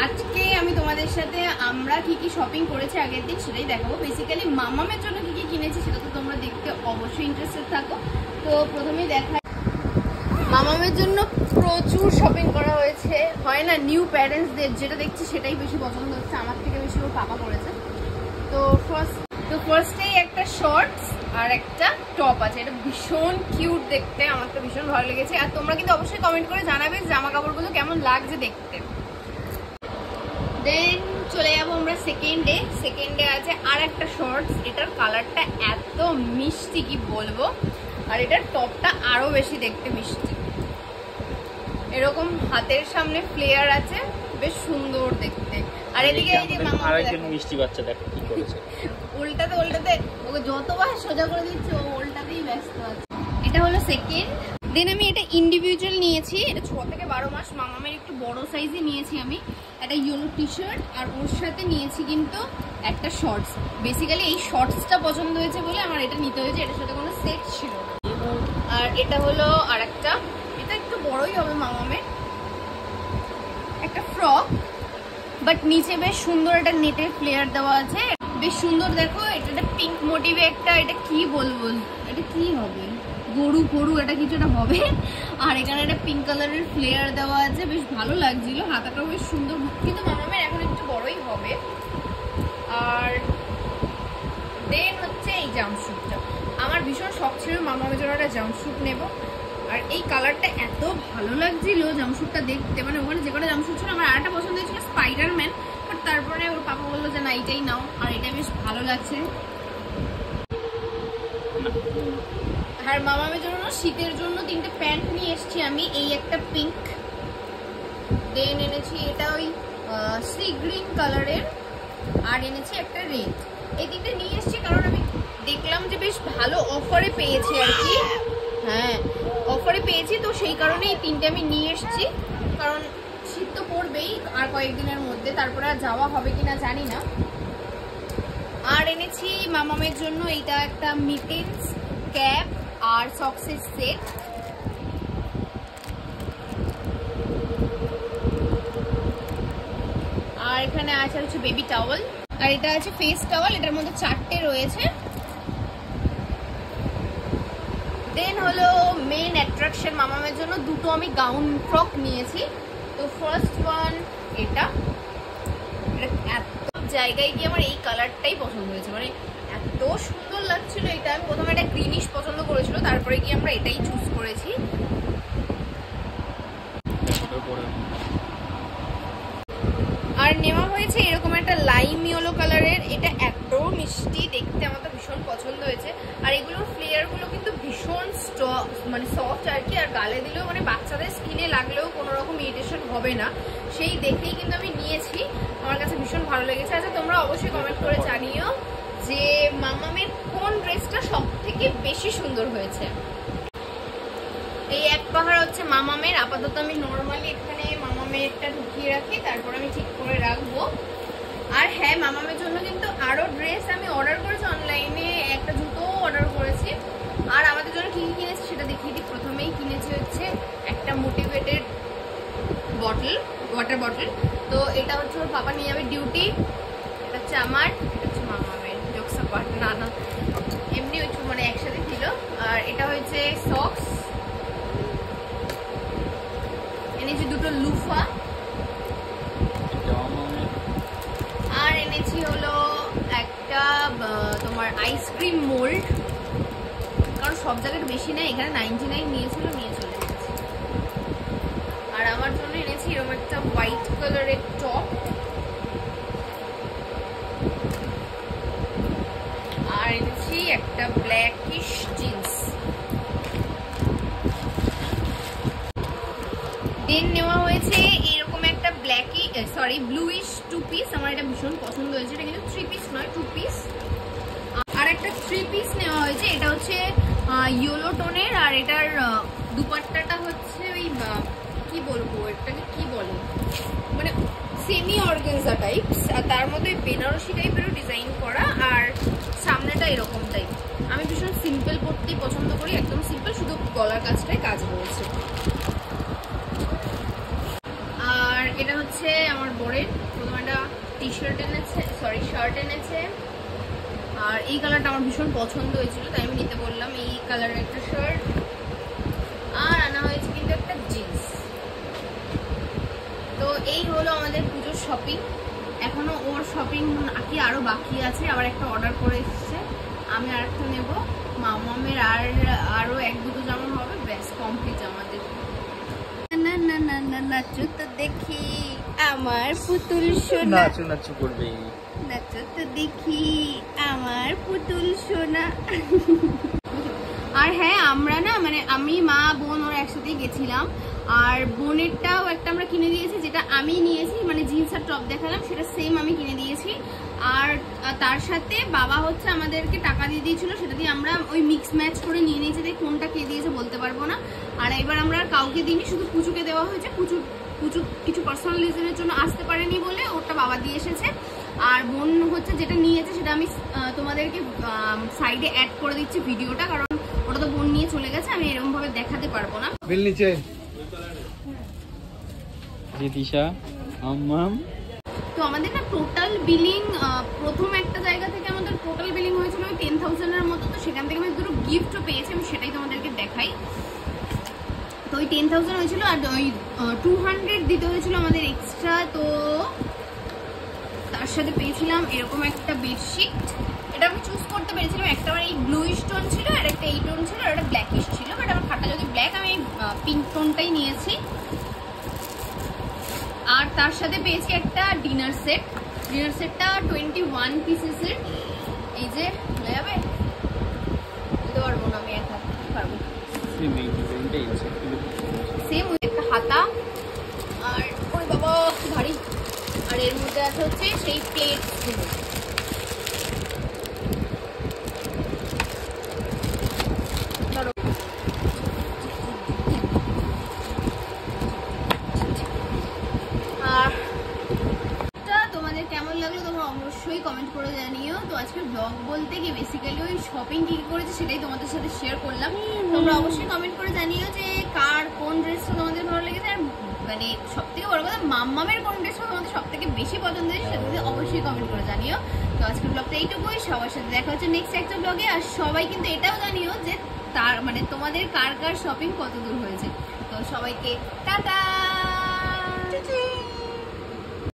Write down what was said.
আজকে আমি তোমাদের সাথে আমরা কি কি শপিং করেছি আগের দিন সেটাই দেখাবো। বেসিক্যালি মামামের জন্য কি কি কিনেছি সেটা তো তোমরা দেখতে অবশ্যই ইন্টারেস্টেড থাকো। তো প্রথমেই দেখাই, মামামের জন্য প্রচুর শপিং করা হয়েছে। হয় না নিউ প্যারেন্টসদের যেটা দেখছি সেটাই বেশি পছন্দ হচ্ছে, আমার থেকে বেশি ওর পাপা করেছে। তো ফার্স্টেই একটা শর্টস আর একটা টপ আছে, এটা ভীষণ কিউট দেখতে, আমার তো ভীষণ ভালো লেগেছে। আর তোমরা কিন্তু অবশ্যই কমেন্ট করে জানাবে জামা কাপড়গুলো কেমন লাগছে দেখতে। দেন চলে যাবো আমরা সেকেন্ডে আছে আর একটা শর্টস, এটার কালারটা এত মিষ্টি কি বলবো, আর এটার টপটা আরো বেশি দেখতে মিষ্টি। এরকম হাতের সামনে ফ্লেয়ার আছে, বেশ সুন্দর দেখতে। আর এদিকে এই যে মামা আরেকজন মিষ্টি বাচ্চা দেখো কি করেছে, উল্টাতে ওকে যতবার সোজা করে দিচ্ছে ও উল্টাতেই ব্যস্ত আছে। এটা হলো সেকেন্ড। দেন আমি এটা ইন্ডিভিজুয়াল নিয়েছি, এটা 6 থেকে 12 মাস, মামামের একটু বড় সাইজে নিয়েছি আমি। একটা ইয়েলো টি শার্ট আর ওর সাথে নিয়েছি কিন্তু একটা শর্টস। বেসিক্যালি এই শর্টসটা পছন্দ হয়েছে বলে আমার এটা নিতে হয়েছে, এটার সাথে কোনো সেট ছিল না। আর এটা হলো আর একটা, এটা একটু বড়ই হবে মামামের, একটা ফ্রক, বাট নিচে বেশ সুন্দর একটা নেটের ফ্লেয়ার দেওয়া আছে, বেশ সুন্দর। দেখো এটা পিঙ্ক মোটিভে একটা, এটা কি বলবো, এটা কি হবে, গরু এটা কিছু একটা হবে। আর এখানে একটা পিঙ্ক কালারের ফ্লেয়ার দেওয়া আছে, বেশ ভালো লাগছিল, হাতাটাও বেশ সুন্দর, কিন্তু মামামের এখন একটু বড়ই হবে। আর দেন হচ্ছে এই জাম্পস্যুটটা, আমার ভীষণ শখ ছিল মামামের জন্য একটা জাম্পস্যুট নেব। আর এই কালারটা এত ভালো লাগছিল জাম্পস্যুটটা দেখতে, মানে ওখানে যে কটা জাম্পস্যুট ছিল আমার আরেকটা পছন্দ হয়েছিল স্পাইডারম্যান, বাট তারপরে ওর পাপা বললো যে না এইটাই নাও, আর এটা বেশ ভালো লাগছে। আর মামামের জন্য শীতের জন্য 3টে প্যান্ট নিয়ে এসেছি আমি, এই একটা পিঙ্ক, দেন এনেছি এটা ওই সি গ্রিন কালারের, আর এনেছি একটা রেড। এই 3টে নিয়ে এসেছি কারণ আমি দেখলাম যে বেশ ভালো অফারে পেয়েছি আর কি, হ্যাঁ অফারে পেয়েছি, তো সেই কারণে এই 3টে আমি নিয়ে এসেছি। কারণ শীত তো পড়বেই আর কয়েকদিনের মধ্যে, তারপরে আর যাওয়া হবে কিনা জানি না। আর এনেছি মামামের জন্য এইটা একটা মিটেন্স, ক্যাপ আর সক্সের সেট। আর এখানে আছে হচ্ছে বেবি টাওয়েল, আর এটা আছে ফেস টাওয়েল, এটার মধ্যে 4টে রয়েছে। দেন হলো মেন অ্যাট্রাকশন মামামের জন্য, দুটো আমি গাউন ফ্রক নিয়েছি। তো ফার্স্ট ওয়ান এটা এত জায়গায় গিয়ে আমার এই কালারটাই পছন্দ হয়েছে, মানে এত সুন্দর লাগছিল এটা। আমি প্রথমে একটা গ্রিনিশ পছন্দ করেছিল, তারপরে গিয়ে আমরা এটাই চুজ করেছি। আর নেওয়া হয়েছে এরকম একটা লাইম ইয়েলো কালারের, এটা এত মিষ্টি দেখতে, আমার তো ভীষণ পছন্দ হয়েছে। আর এগুলোর ফ্লেয়ারগুলো কিন্তু ভীষণ মানে সফট আর কি, আর গালে দিলেও মানে বাচ্চাদের স্কিনে লাগলেও কোনো রকম ইরিটেশন হবে না, সেই দেখেই কিন্তু আমি নিয়েছি, আমার কাছে ভীষণ ভালো লেগেছে। আচ্ছা তোমরা অবশ্যই কমেন্ট করে জানিও যে মামামের কোন ড্রেসটা সব থেকে বেশি সুন্দর হয়েছে। এই এক পাহাড় হচ্ছে মামামের, আপাতত আমি নর্মালি এখানে মামামেরটা ঢুকিয়ে রাখি, তারপর আমি ঠিক করে রাখবো। আর হ্যাঁ মামামের জন্য কিন্তু আরো ড্রেস আমি অর্ডার করেছি অনলাইনে, একটা জুতো অর্ডার করেছি। আর আমাদের জন্য কি কি কিনেছি সেটা দেখিয়ে দিই। প্রথমেই কিনেছি হচ্ছে একটা মোটিভেটেড বটল, ওয়াটার বটল, তো এটা হচ্ছে ওর পাপা নিয়ে যাবে ডিউটি, এটা হচ্ছে আমার, এটা হচ্ছে মামামের, জোকসা পার্ট না এমনি মানে একসাথে ছিল। আর এটা হচ্ছে সক্স, এনেছি দুটো লুফা, আর এনেছি হলো একটা তোমার আইসক্রিম মোল্ড, কারণ সব জায়গায় বেশি নেই, এখানে 99 নিয়েছিল, নিয়ে চলে গেছে। আর আমার জন্য এনেছি এরকম একটা হোয়াইট কালারের টপ, আর এনেছি একটা ব্ল্যাকিশ জিন্স। দেন নেওয়া হয়েছে এরকম একটা ব্লুইশ 2 পিস, আমার এটা ভীষণ পছন্দ হয়েছে, এটা কিন্তু 3 পিস নয় 2 পিস। আর একটা 3 পিস নেওয়া হয়েছে, এটা হচ্ছে ইয়েলো টোনের, আর এটার দুপাট্টাটা হচ্ছে ওই কি বলবো এটাকে কি বলে, মানে সেমি অর্গানজা টাইপ, আর তার মধ্যে বেনারসি টাইপেরও ডিজাইন করা, আর সামনেটা এরকম টাইপ। আমি ভীষণ সিম্পল পরতেই পছন্দ করি, একদম সিম্পল, শুধু গলার কাছটায় কাজ রয়েছে। আর এটা হচ্ছে হচ্ছে আমার বোনের প্রথমে একটা টি শার্ট এনেছে, সরি শার্ট এনেছে। আর এই কালারটা আমার ভীষণ পছন্দ হয়েছিল, তাই আমি নিতে বললাম এই কালারের একটা শার্ট। আর আনা হয়েছে কিন্তু একটা জিন্স। তো এই হলো আমাদের পুজোর শপিং। এখনো ওর শপিং কি আরো বাকি আছে, আবার একটা অর্ডার করে এসেছে, আমি আর একটা নেবো। মামামের আরো এক দুটো জামা হবে, ব্যাস কমপ্লিট আমাদের। না না না না নাচো তো দেখি আমার পুতুল সোনা, নাচো নাচো করবে, নাচো তো দেখি আমার পুতুল সোনা। আর হ্যাঁ, আমরা না মানে আমি মা বোন ওরা একসাথেই গেছিলাম। আর বোনেরটাও একটা আমরা কিনে দিয়েছি, যেটা আমি নিয়েছি, মানে জিন্স আর টপ দেখালাম সেটা সেম আমি কিনে দিয়েছি। আর তার সাথে বাবা হচ্ছে আমাদেরকে টাকা দিয়ে দিয়েছিল, সেটা দিয়ে আমরা ওই মিক্স ম্যাচ করে নিয়ে নিয়েছি। তাই কোনটা কে দিয়েছে বলতে পারবো না। আর এবার আমরা কাউকে দিইনি, শুধু পুচুকে দেওয়া হয়েছে। পুচু কিছু পার্সোনাল রিজনের জন্য আসতে পারেনি বলে ওটা বাবা দিয়ে এসেছে। আর বোন হচ্ছে যেটা নিয়েছে সেটা আমি তোমাদেরকে সাইডে অ্যাড করে দিচ্ছি ভিডিওটা, কারণ ওটা তো বোন নিয়ে চলে গেছে, আমি এরকম ভাবে দেখাতে পারবো না। বিল নিচে দিশা আম্মাম। তো আমাদের না টোটাল বিলিং প্রথম একটা জায়গা থেকে আমাদের টোটাল বিলিং হয়েছিল 10,000 এর মতো। তো সেখান থেকে আমি দুটো গিফটও পেয়েছি, আমি সেটাই তোমাদেরকে দেখাই। তো ওই 10,000 হয়েছিল, আর ওই 200 দিতে হয়েছিল আমাদের এক্সট্রা। তো তার সাথে পেয়েছিলাম এরকম একটা বেডশিট। এটা আমি চুজ করতে পেরেছিলাম, একটা আমার এই ব্লুইশ টোন ছিল, আর একটা এই টোন ছিল, আর একটা ব্ল্যাকিশ ছিল। বাট আমার খাটটা যদি ব্ল্যাক, আমি পিঙ্ক টোনটাই নিয়েছি। আর তার সাথে পেয়েছি একটা ডিনার সেট। ডিনার সেটটা 21 পিসেসের। এই যে ভুলে যাবে, দিতে পারবো না আমি, একা পারবো। সেম একটা হাতা, আর ওই বাবা ভারী। আর এর মধ্যে আছে হচ্ছে সেই প্লেট গুলো। তোমাদের কেমন লাগলো তোমরা অবশ্যই কমেন্ট করে জানিও। তো আজকের ব্লগ বলতে কি বেসিক্যালি ওই শপিং কি করেছে সেটাই তোমাদের সাথে শেয়ার করলাম। তোমরা অবশ্যই কমেন্ট করে জানিও যে কার কোন ড্রেসটা তোমাদের ভালো লেগেছে, আর মানে সব থেকে বড় কথা মাম্মামের কোন ড্রেসটা তোমাদের সব থেকে বেশি পছন্দ হয়েছে সেটা অবশ্যই কমেন্ট করে জানিও। তো আজকের ব্লগটা এইটুকুই, সবার সাথে দেখা হচ্ছে নেক্সট একটা ব্লগে। আর সবাই কিন্তু এটাও জানিও যে তার মানে তোমাদের কার কার শপিং কত দূর হয়েছে। তো সবাইকে টাটা।